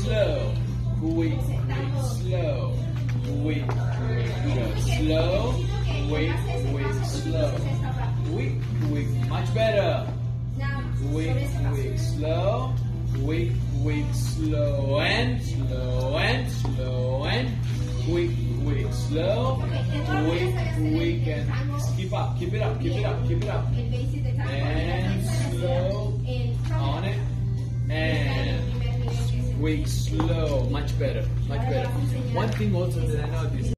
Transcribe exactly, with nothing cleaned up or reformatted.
slow, quick, quick, slow, quick, quick, slow, quick, quick, slow, quick, quick, much better. Quick, quick, slow, quick, quick, slow, and slow, and slow, and quick, quick, slow, quick, quick, and keep up, keep it up, keep it up, keep it up, and slow, on it, and quick, slow, much better, much better. One thing also that I noticed.